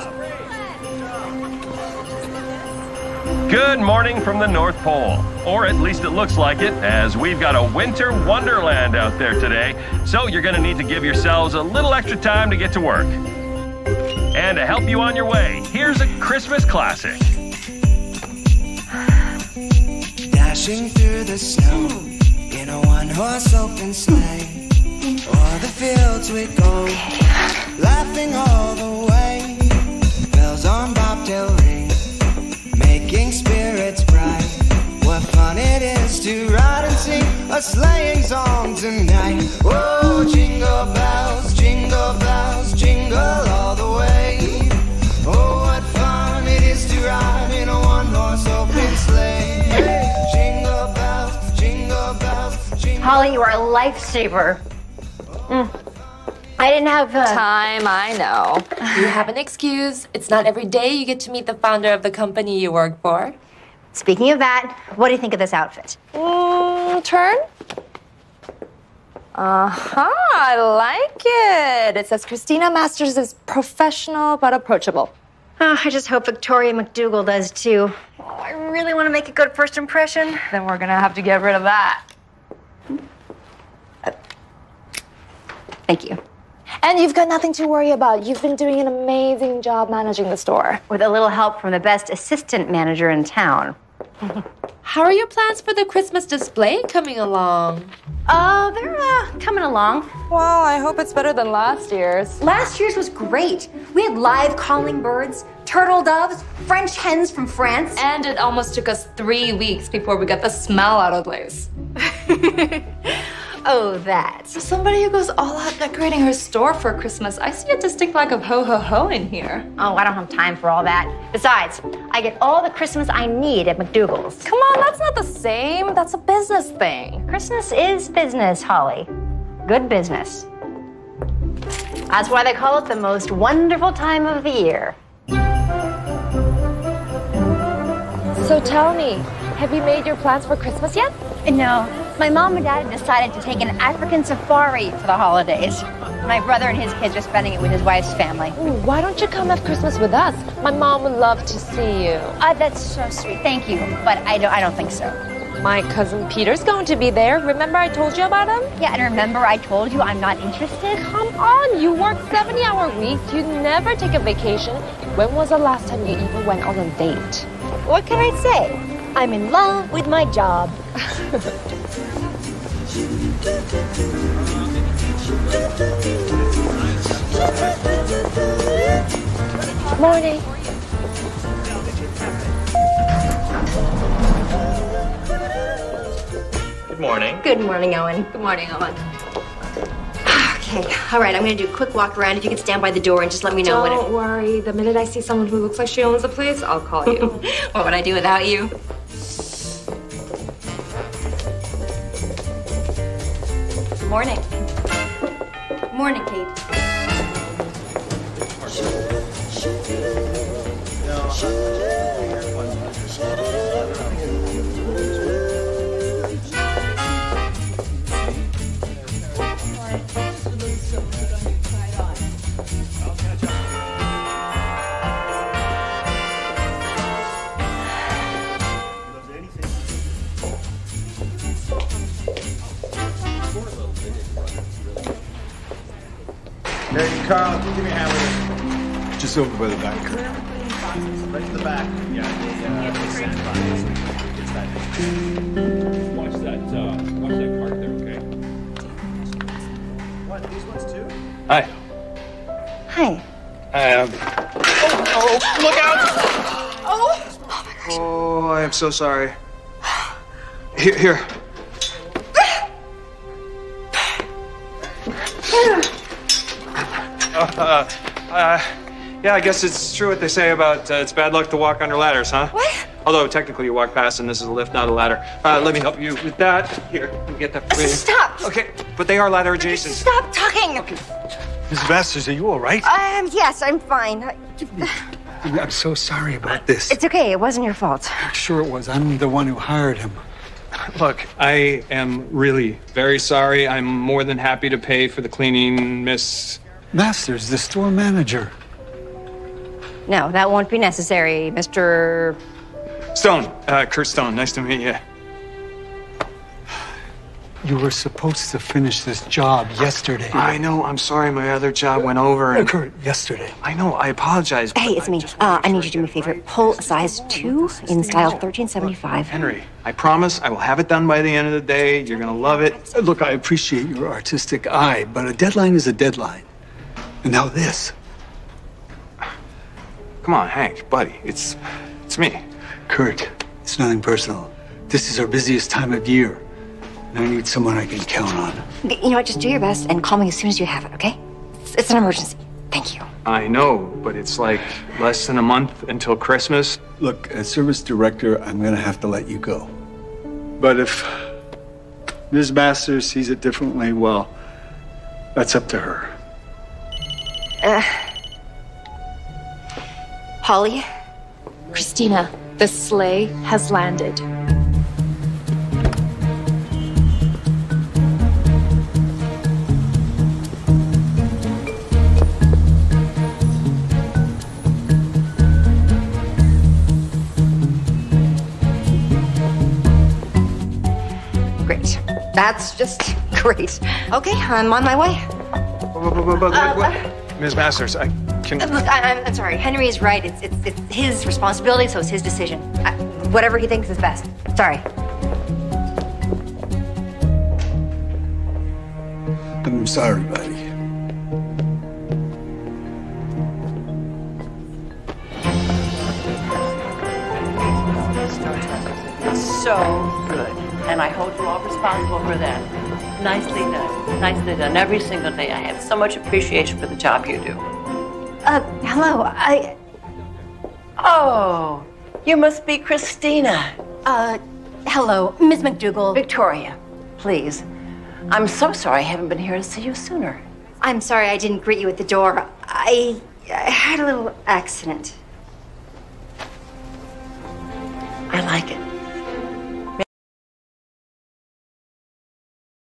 Good morning from the North Pole, or at least it looks like it, as we've got a winter wonderland out there today, so you're going to need to give yourselves a little extra time to get to work. And to help you on your way, here's a Christmas classic. Dashing through the snow in a one-horse open sleigh, o'er the fields we go, laughing all the way. Bells on bobtail ring, making spirits bright. What fun it is to ride and sing a sleighing song tonight. Oh, jingle bells, jingle all the way. Oh, what fun it is to ride in a one-horse open sleigh. Hey, jingle bells, jingle bells, jingle. Holly, you are a lifesaver. I didn't have time, I know. You have an excuse. It's not every day you get to meet the founder of the company you work for. Speaking of that, what do you think of this outfit? Turn? I like it. It says Christina Masters is professional but approachable. Oh, I just hope Victoria McDougal does too. Oh, I really want to make a good first impression. Then we're gonna have to get rid of that. Thank you. And you've got nothing to worry about. You've been doing an amazing job managing the store. With a little help from the best assistant manager in town. How are your plans for the Christmas display coming along? They're coming along. Well, I hope it's better than last year's. Last year's was great. We had live calling birds, turtle doves, French hens from France. And it almost took us 3 weeks before we got the smell out of the place. Oh, that. So somebody who goes all out decorating her store for Christmas. I see a distinct lack of ho-ho-ho in here. Oh, I don't have time for all that. Besides, I get all the Christmas I need at McDougal's. Come on, that's not the same. That's a business thing. Christmas is business, Holly. Good business. That's why they call it the most wonderful time of the year. So tell me, have you made your plans for Christmas yet? No. My mom and dad decided to take an African safari for the holidays. My brother and his kids are spending it with his wife's family. Ooh, why don't you come have Christmas with us? My mom would love to see you. That's so sweet. Thank you. But I don't think so. My cousin Peter's going to be there. Remember I told you about him? Yeah, and remember I told you I'm not interested? Come on, you work 70-hour weeks. You never take a vacation. When was the last time you even went on a date? What can I say? I'm in love with my job. Morning. Good morning. Good morning, Owen. Good morning, Owen. Okay, all right, I'm gonna do a quick walk around. If you could stand by the door and just let me know when Don't worry. The minute I see someone who looks like she owns the place, I'll call you. What would I do without you? Morning. Morning, Kate. Hey, Carl, give me a hand with it. Just over by the back. Right to the back. Yeah, Watch that cart there, okay? What, these ones too? Hi. Hi. Oh, look out! Oh my gosh. Oh, I am so sorry. Here. Yeah, I guess it's true what they say about it's bad luck to walk under ladders, huh? What? Although technically you walk past and this is a lift, not a ladder. Let me help you with that. Here, let me get that for you. Stop! Okay, but they are ladder adjacent. Stop talking! Okay. Mrs. Masters, are you all right? Yes, I'm fine. I'm so sorry about this. It's okay, it wasn't your fault. Sure it was. I'm the one who hired him. Look, I am really very sorry. I'm more than happy to pay for the cleaning, Miss... Masters, the store manager. No, that won't be necessary, Mr. Stone, Kurt Stone, nice to meet you. You were supposed to finish this job yesterday. I know, I'm sorry, my other job went over. And... Kurt, yesterday. I know, I apologize. Hey, it's me. I need you to do me a favor. Pull a size 2 in style 1375. Henry, I promise I will have it done by the end of the day. You're gonna love it. Look, I appreciate your artistic eye, but a deadline is a deadline. And now this. Come on, Hank, buddy, it's me. Kurt, it's nothing personal. This is our busiest time of year. And I need someone I can count on. You know what? Just do your best and call me as soon as you have it, okay? It's an emergency. Thank you. I know, but it's like less than a month until Christmas. Look, as service director, I'm gonna have to let you go. But if Ms. Masters sees it differently, well, that's up to her. Holly? Christina, the sleigh has landed. Great. That's just great. Okay, I'm on my way. But, Ms. Masters, I can... Look, I'm sorry. Henry is right. It's his responsibility, so it's his decision. Whatever he thinks is best. Sorry. I'm sorry, buddy. So good. And I hold you all responsible for that. Nicely done. Nicely done. Every single day I have so much appreciation for the job you do. Hello. Oh, you must be Christina. Hello, Ms. McDougal. Victoria, please. I'm so sorry I haven't been here to see you sooner. I'm sorry I didn't greet you at the door. I had a little accident. I like it.